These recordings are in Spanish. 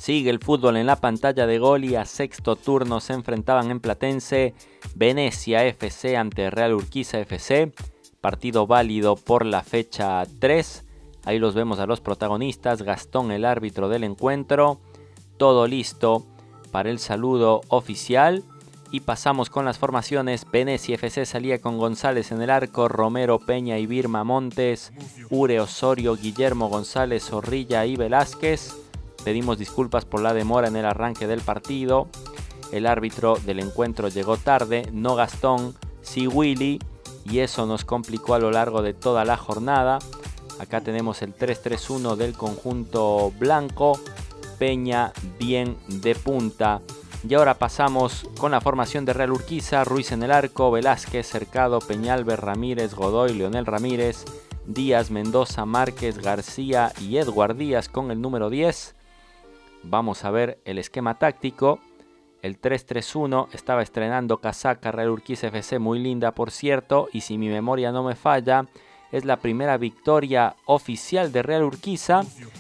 Sigue el fútbol en la pantalla de Goli. A sexto turno se enfrentaban en Platense Venecia FC ante Real Urquiza FC. Partido válido por la fecha 3. Ahí los vemos a los protagonistas. Gastón, el árbitro del encuentro. Todo listo para el saludo oficial. Y pasamos con las formaciones. Venecia FC salía con González en el arco, Romero, Peña y Birma, Montes, Ure, Osorio, Guillermo, González, Zorrilla y Velázquez. Pedimos disculpas por la demora en el arranque del partido. El árbitro del encuentro llegó tarde, no Gastón, sí Willy, y eso nos complicó a lo largo de toda la jornada. Acá tenemos el 3-3-1 del conjunto blanco. Peña bien de punta. Y ahora pasamos con la formación de Real Urquiza. Ruiz en el arco, Velázquez, Cercado, Peñalver, Ramírez, Godoy, Leonel Ramírez, Díaz, Mendoza, Márquez, García y Edward Díaz con el número 10. Vamos a ver el esquema táctico. El 3-3-1 estaba estrenando casaca Real Urquiza FC, muy linda por cierto. Y si mi memoria no me falla, es la primera victoria oficial de Real Urquiza.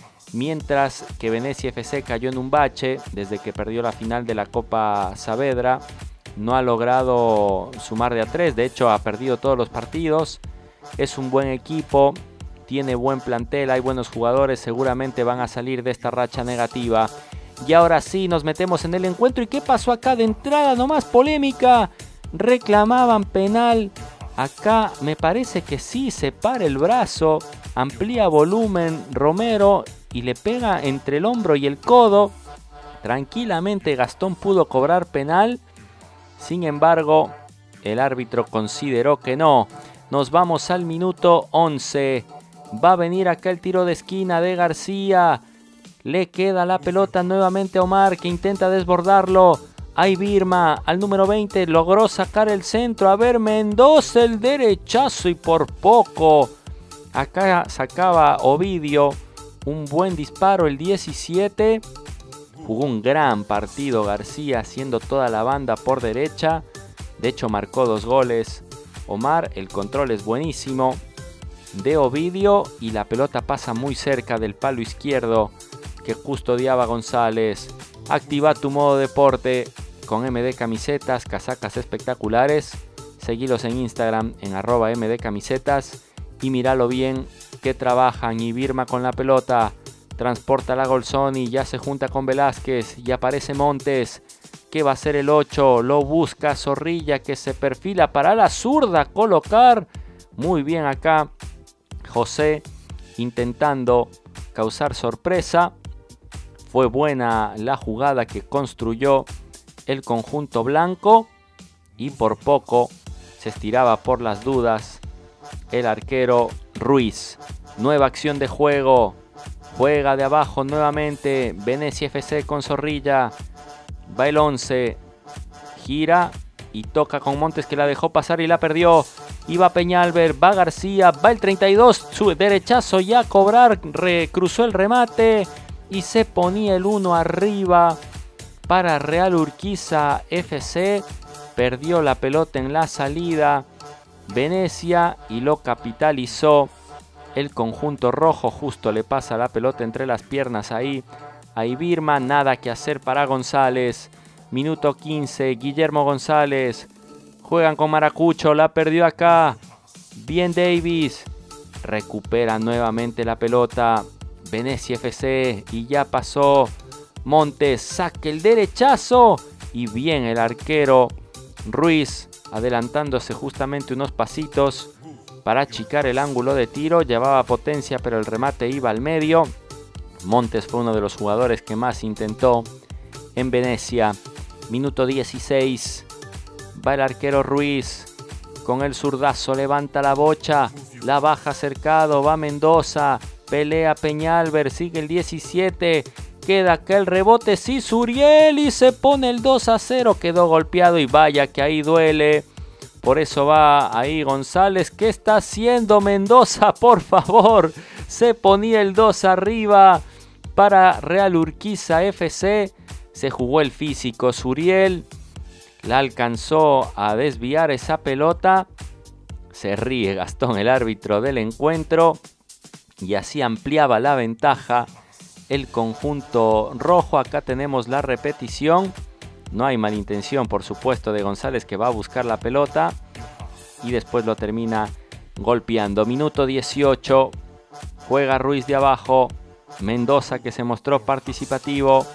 Mientras que Venecia FC cayó en un bache desde que perdió la final de la Copa Saavedra. No ha logrado sumar de a 3, de hecho ha perdido todos los partidos. Es un buen equipo, tiene buen plantel, hay buenos jugadores, seguramente van a salir de esta racha negativa. Y ahora sí, nos metemos en el encuentro. ¿Y qué pasó acá de entrada? Nomás polémica. Reclamaban penal. Acá me parece que sí, se para el brazo, amplía volumen Romero y le pega entre el hombro y el codo. Tranquilamente Gastón pudo cobrar penal. Sin embargo, el árbitro consideró que no. Nos vamos al minuto 11. Va a venir acá el tiro de esquina de García. Le queda la pelota nuevamente a Omar, que intenta desbordarlo. Ahí Birma, al número 20, logró sacar el centro. A ver, Mendoza, el derechazo y por poco. Acá sacaba Ovidio un buen disparo, el 17. Jugó un gran partido García, haciendo toda la banda por derecha. De hecho, marcó 2 goles. Omar, el control es buenísimo de Ovidio y la pelota pasa muy cerca del palo izquierdo que custodiaba González. Activa tu modo deporte con MD Camisetas, casacas espectaculares. Seguilos en Instagram en @MDCamisetas y míralo bien que trabajan. Y Birma con la pelota, transporta la Golsoni, ya se junta con Velázquez y aparece Montes, que va a ser el 8, lo busca Zorrilla, que se perfila para la zurda colocar. Muy bien acá José intentando causar sorpresa. Fue buena la jugada que construyó el conjunto blanco y por poco se estiraba por las dudas el arquero Ruiz. Nueva acción de juego, juega de abajo nuevamente Venecia FC con Zorrilla. Va el 11, gira y toca con Montes, que la dejó pasar y la perdió. Y va Peñalver, va García, va el 32, su derechazo ya a cobrar, cruzó el remate y se ponía el 1 arriba para Real Urquiza FC. Perdió la pelota en la salida Venecia y lo capitalizó el conjunto rojo. Justo le pasa la pelota entre las piernas ahí a Birma. Nada que hacer para González. Minuto 15, Guillermo González. Juegan con Maracucho, la perdió acá. Bien Davis. Recupera nuevamente la pelota Venecia FC y ya pasó Montes. Saca el derechazo y bien el arquero Ruiz, adelantándose justamente unos pasitos para achicar el ángulo de tiro. Llevaba potencia, pero el remate iba al medio. Montes fue uno de los jugadores que más intentó en Venecia. Minuto 16. Va el arquero Ruiz con el zurdazo, levanta la bocha, la baja Cercado, va Mendoza, pelea Peñalver, sigue el 17, queda acá el rebote, sí, Suriel, y se pone el 2-0, quedó golpeado y vaya que ahí duele. Por eso va ahí González. ¿Qué está haciendo Mendoza? Por favor. Se ponía el 2 arriba para Real Urquiza FC. Se jugó el físico. Suriel la alcanzó a desviar esa pelota. Se ríe Gastón, el árbitro del encuentro. Y así ampliaba la ventaja el conjunto rojo. Acá tenemos la repetición. No hay malintención, por supuesto, de González, que va a buscar la pelota y después lo termina golpeando. Minuto 18. Juega Ruiz de abajo. Mendoza, que se mostró participativo.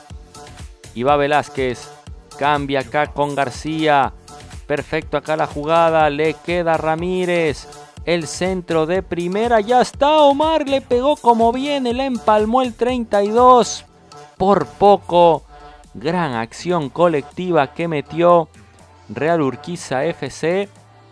Y va Velázquez. Cambia acá con García. Perfecto acá la jugada. Le queda Ramírez. El centro de primera. Ya está. Omar le pegó como viene. Le empalmó el 32. Por poco. Gran acción colectiva que metió Real Urquiza FC.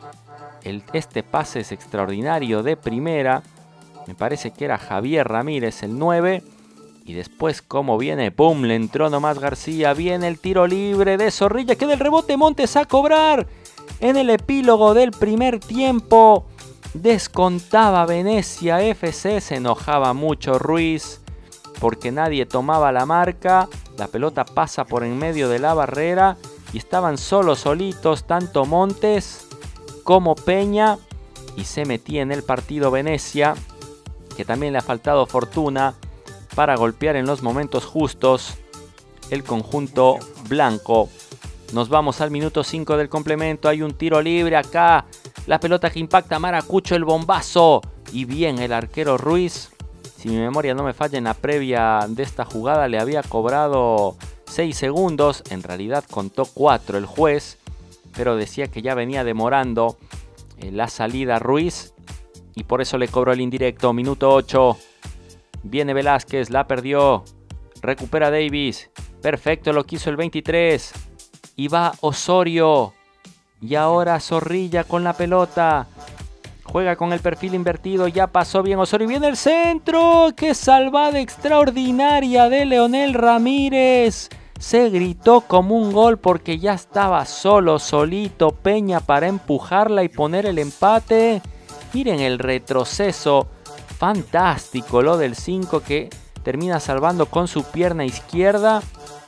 Este pase es extraordinario de primera. Me parece que era Javier Ramírez, el 9. Y después, como viene, ¡pum! Le entró nomás García. Viene el tiro libre de Zorrilla. Queda el rebote, Montes a cobrar. En el epílogo del primer tiempo, descontaba Venecia FC. Se enojaba mucho Ruiz porque nadie tomaba la marca. La pelota pasa por en medio de la barrera y estaban solitos, tanto Montes como Peña. Y se metía en el partido Venecia, que también le ha faltado fortuna para golpear en los momentos justos el conjunto blanco. Nos vamos al minuto 5 del complemento. Hay un tiro libre acá. La pelota que impacta a Maracucho, el bombazo. Y bien el arquero Ruiz. Si mi memoria no me falla, en la previa de esta jugada le había cobrado 6 segundos. En realidad contó 4 el juez, pero decía que ya venía demorando la salida Ruiz y por eso le cobró el indirecto. Minuto 8. Viene Velázquez, la perdió. Recupera Davis. Perfecto, lo quiso el 23. Y va Osorio. Y ahora Zorrilla con la pelota. Juega con el perfil invertido. Ya pasó bien Osorio. Viene el centro. ¡Qué salvada extraordinaria de Leonel Ramírez! Se gritó como un gol porque ya estaba solito Peña para empujarla y poner el empate. Miren el retroceso. Fantástico lo del 5, que termina salvando con su pierna izquierda.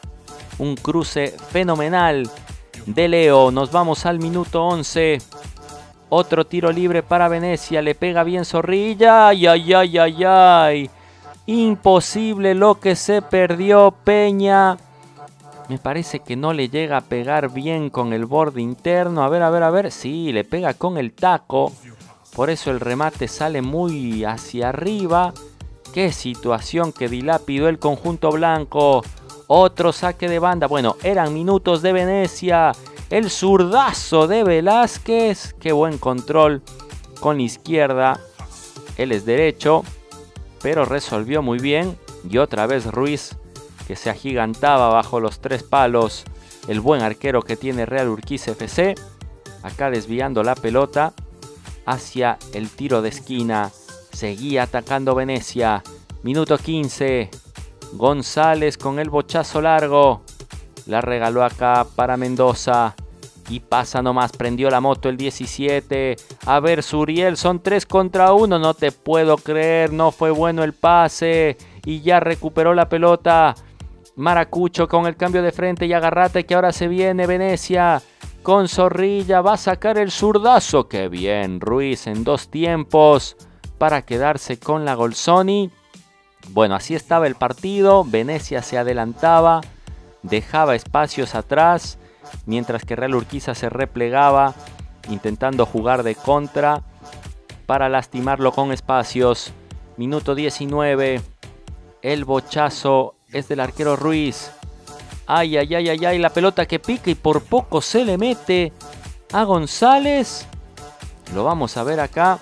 Un cruce fenomenal de Leo. Nos vamos al minuto 11. Otro tiro libre para Venecia. Le pega bien Zorrilla. ¡Ay, ay, ay, ay, ay! Imposible lo que se perdió Peña. Me parece que no le llega a pegar bien con el borde interno. A ver, a ver, a ver. Sí, le pega con el taco. Por eso el remate sale muy hacia arriba. Qué situación que dilapidó el conjunto blanco. Otro saque de banda. Bueno, eran minutos de Venecia. El zurdazo de Velázquez. Qué buen control con la izquierda. Él es derecho, pero resolvió muy bien. Y otra vez Ruiz, que se agigantaba bajo los 3 palos. El buen arquero que tiene Real Urquiza FC. Acá desviando la pelota hacia el tiro de esquina. Seguía atacando Venecia. Minuto 15. González con el bochazo largo. La regaló acá para Mendoza. Y pasa nomás. Prendió la moto el 17. A ver, Suriel. Son 3 contra 1. No te puedo creer. No fue bueno el pase. Y ya recuperó la pelota Maracucho con el cambio de frente. Y agarrate que ahora se viene Venecia con Zorrilla. Va a sacar el zurdazo. ¡Qué bien! Ruiz en 2 tiempos para quedarse con la Golsoni. Bueno, así estaba el partido. Venecia se adelantaba, dejaba espacios atrás, mientras que Real Urquiza se replegaba, intentando jugar de contra para lastimarlo con espacios. Minuto 19. El bochazo es del arquero Ruiz. Ay, ay, ay, ay, ay. La pelota que pica y por poco se le mete a González. Lo vamos a ver acá.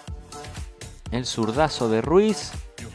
El zurdazo de Ruiz.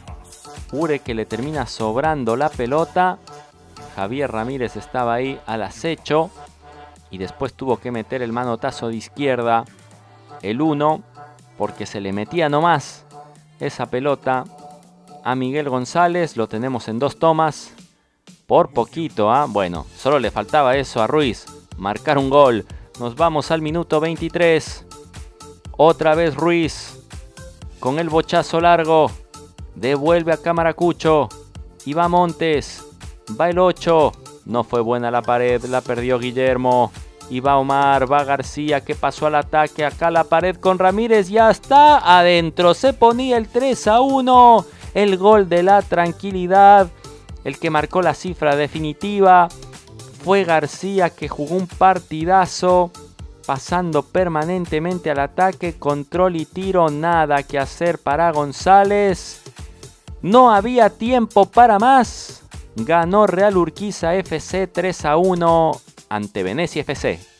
Ure que le termina sobrando la pelota. Javier Ramírez estaba ahí al acecho. Y después tuvo que meter el manotazo de izquierda. El 1. Porque se le metía nomás esa pelota a Miguel González. Lo tenemos en 2 tomas. Por poquito, ¿ah? Bueno, solo le faltaba eso a Ruiz. Marcar un gol. Nos vamos al minuto 23. Otra vez Ruiz. Con el bochazo largo. Devuelve a Maracucho. Y va Montes. Va el 8. No fue buena la pared. La perdió Guillermo. Y va Omar. Va García, que pasó al ataque. Acá la pared con Ramírez. Ya está adentro. Se ponía el 3-1. El gol de la tranquilidad. El que marcó la cifra definitiva fue García, que jugó un partidazo, pasando permanentemente al ataque, control y tiro, nada que hacer para González. No había tiempo para más. Ganó Real Urquiza FC 3-1 ante Venezia FC.